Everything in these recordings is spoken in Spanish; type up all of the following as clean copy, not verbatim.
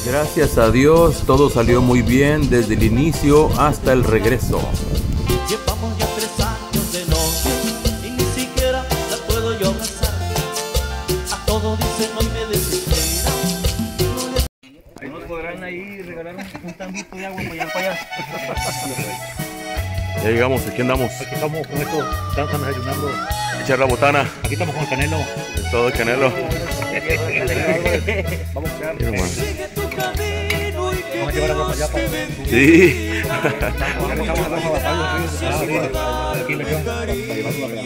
Gracias a Dios, todo salió muy bien desde el inicio hasta el regreso. Llevamos ya 3 años de novio y ni siquiera la puedo yo abrazar. A todo dicen hoy me desespera. Ahí nos podrán ahí regalar un tambito de agua para allá, para allá. Ya llegamos, aquí andamos. Aquí estamos con esto, estamos desayunando. Echar la botana. Aquí estamos con el canelo. Todo el canelo. Vamos a quedar. Sigue tu camino y que Vamos a llevar a ropa allá para... Sí. Aquí le quedan para llevarlo allá.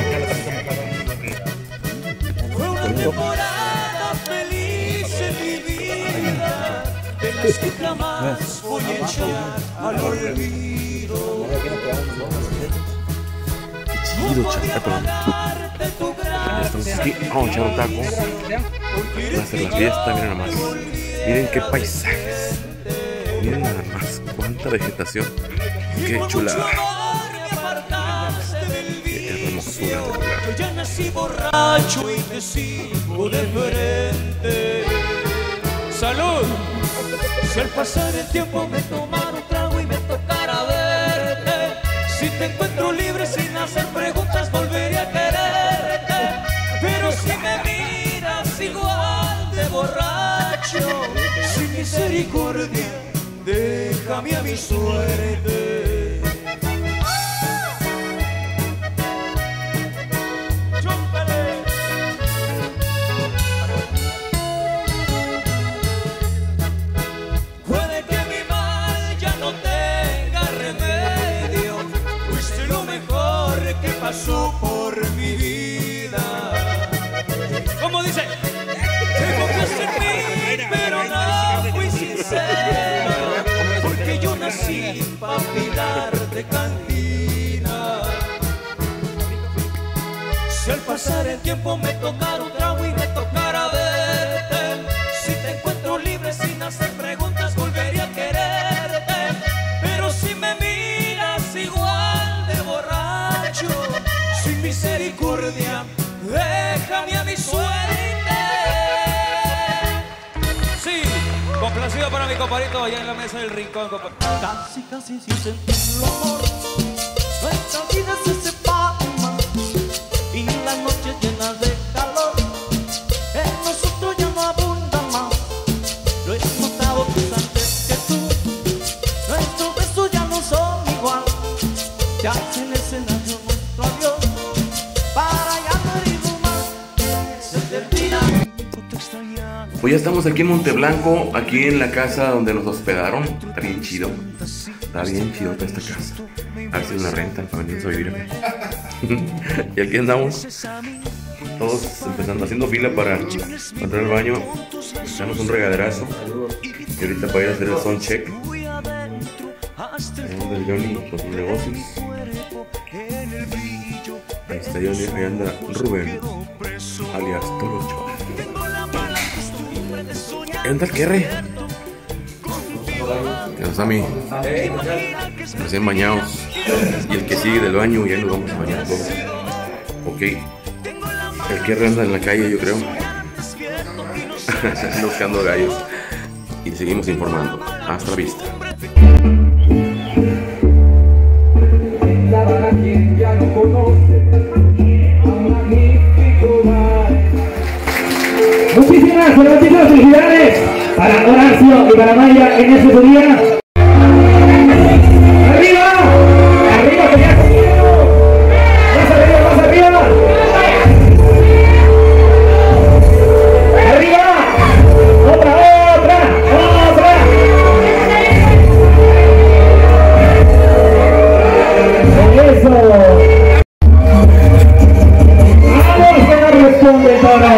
fue una temporada feliz en mi vida, de las que jamás voy a echar al olvido. Chido, chacato. Ya estamos aquí, vamos a echar un taco. Va a ser la fiesta, miren nada más. Miren qué paisajes. Miren nada más, cuánta vegetación. Qué chulada. Qué hermosura de lugar. Ya nací borracho y te sigo de frente. ¡Salud! Si al pasar el tiempo me tomara un trago y me tocara verte, si te encuentro libre sin hacer preguntas volvería a quererte. Pero si me miras igual de borracho, sin misericordia, déjame a mi suerte. ¡Chúmpale! Puede que mi mal ya no tenga remedio, fuiste lo mejor que pasó por mi vida. ¿Cómo dice? Tengo que ser mí, pero no fui sincero, porque yo nací para pilar de cantina. Si al pasar el tiempo me tocara un trago y me tocara verte, si te encuentro libre sin hacer preguntas volvería a quererte. Pero si me miras igual de borracho, sin misericordia, déjame a mi suerte. Sí, complacido para mi compadrito allá en la mesa del rincón, compadre. Casi, casi sin sentirlo, amor, nuestra vida se separa y las noches llenas de calor en nosotros ya no abunda más. Lo he notado pues antes que tú, nuestros besos ya no son igual. Ya en el escenario nuestro adiós, para ya no herirnos más, se termina. Pues ya estamos aquí en Monteblanco, aquí en la casa donde nos hospedaron. Está bien chido. Está bien chidota esta casa. A ver si la rentan para venirnos a vivir acá. Y aquí andamos, todos empezando, haciendo fila para entrar al baño. Echamos un regaderazo. Y ahorita para ir a hacer el sound check. Ahí anda el Johnny con sus negocios. Ahí está Johnny, ahí anda Rubén, alias Torocho. ¿Qué anda el Kerry? ¿Qué onda, Sammy? Recién bañados. Y el que sigue del baño, ya nos vamos a bañar todos. Ok. El Kerry anda en la calle, yo creo. Buscando gallos. Y seguimos informando. Hasta la vista. Muchísimas felicidades para Horacio y para Maya en este día. ¡Arriba! ¡Arriba, que ya comiendo! ¡Más arriba, más arriba! ¡Arriba! ¡Otra, otra, otra! ¡Con eso! ¡Vamos que no responde todo!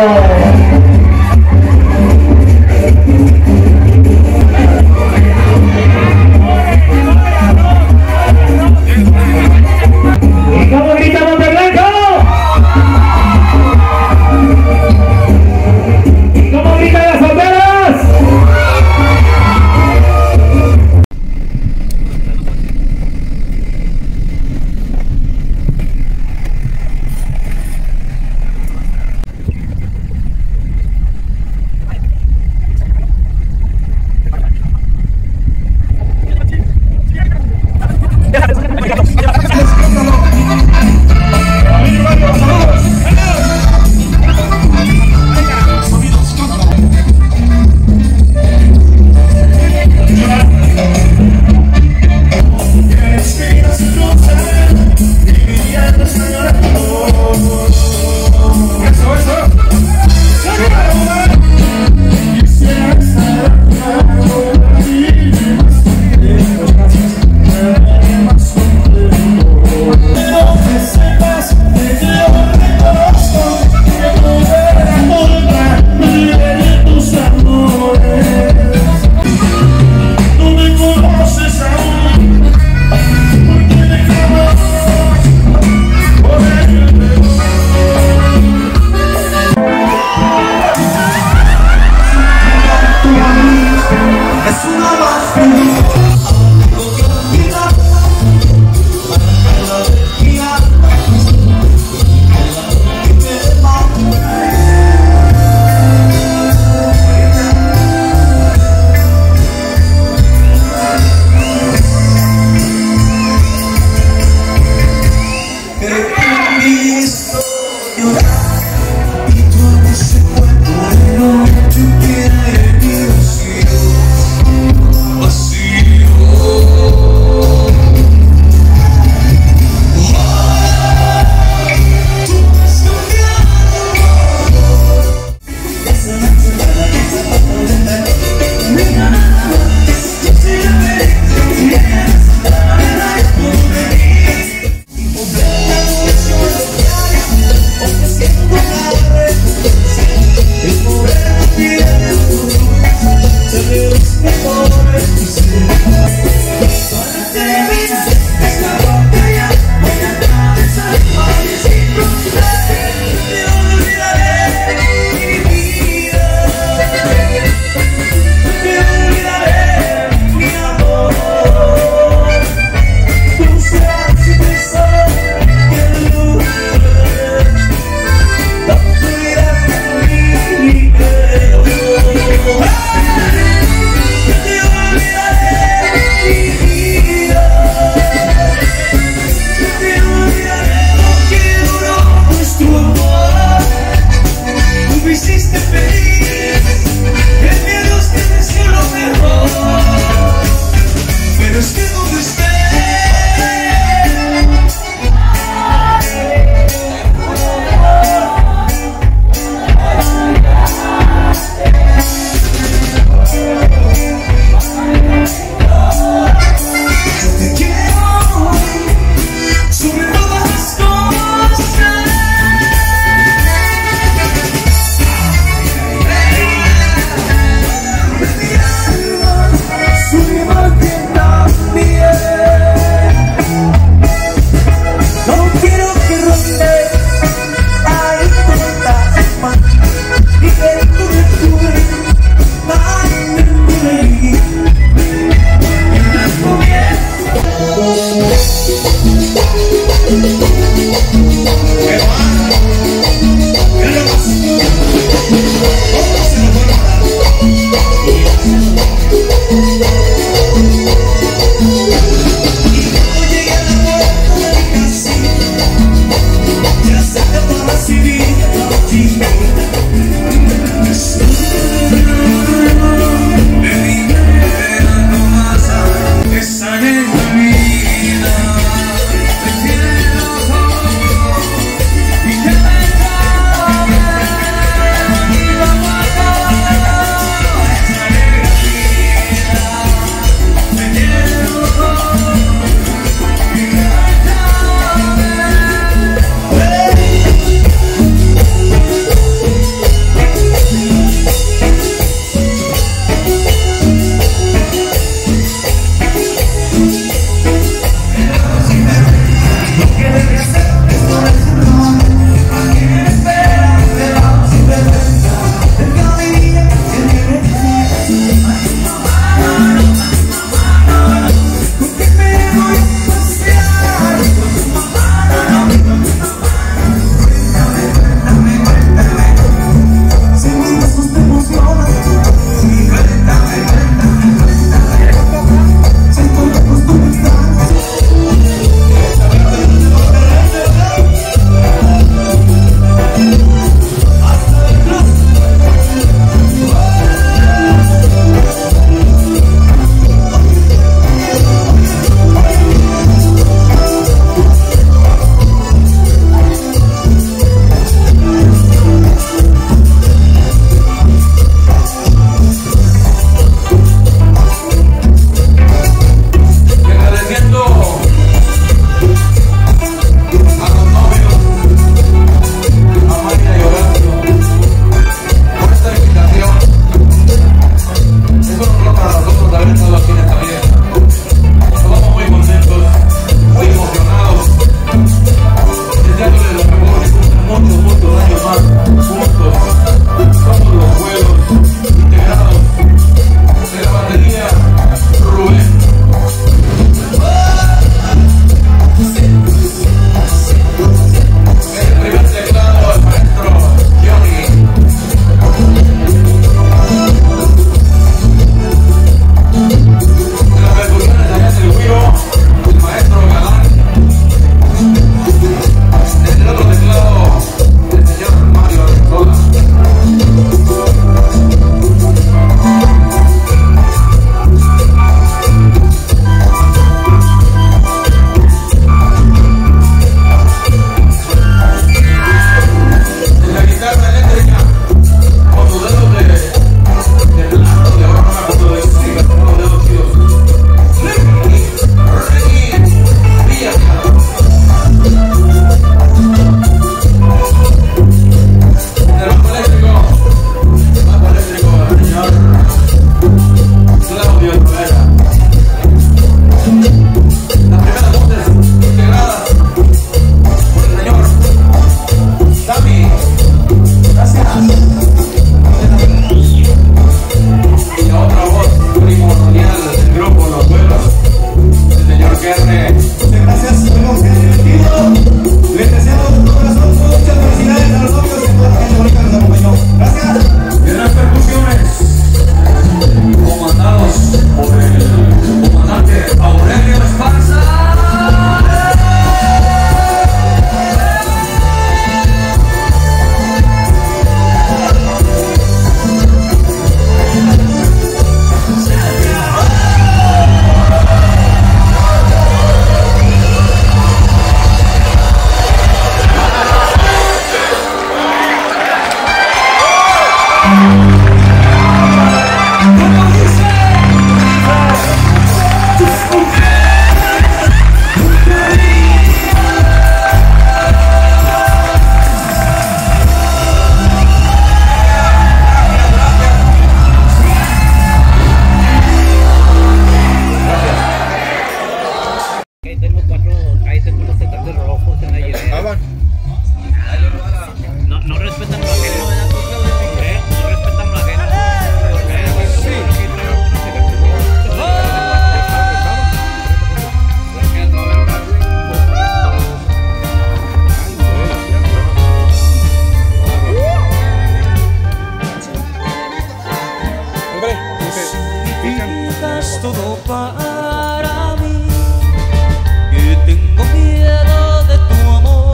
significas todo para mí, que tengo miedo de tu amor.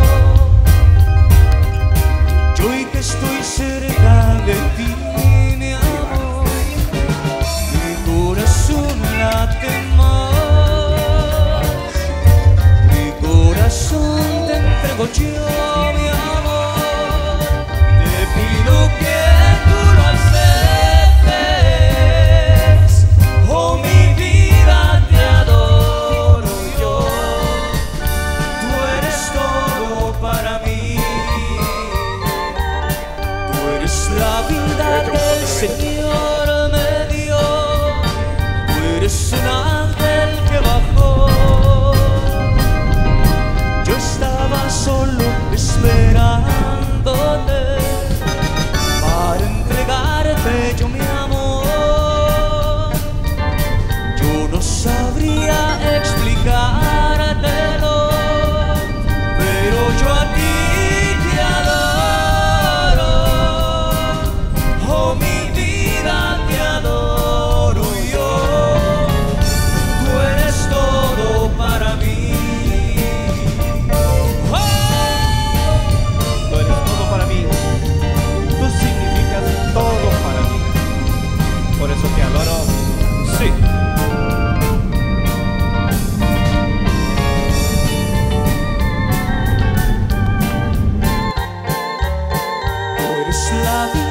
Yo hoy que estoy cerca de ti, mi amor, mi corazón late más, mi corazón te entrego yo, mi amor. Te pido que tú lo aceptes, oh mi vida, te adoro yo. Tú eres todo para mí, tú eres la vida que el Señor me dio, tú eres un ángel que bajó. Yo estaba solo esperándote para entregarte yo mi amor. Yo no sabría explicártelo, pero yo a ti te adoro. Oh mi vida, te adoro yo. Tú eres todo para mí. Oh, Tú eres todo para mí. Tú significas todo para mí. Por eso te adoro. Sí. tú eres la vida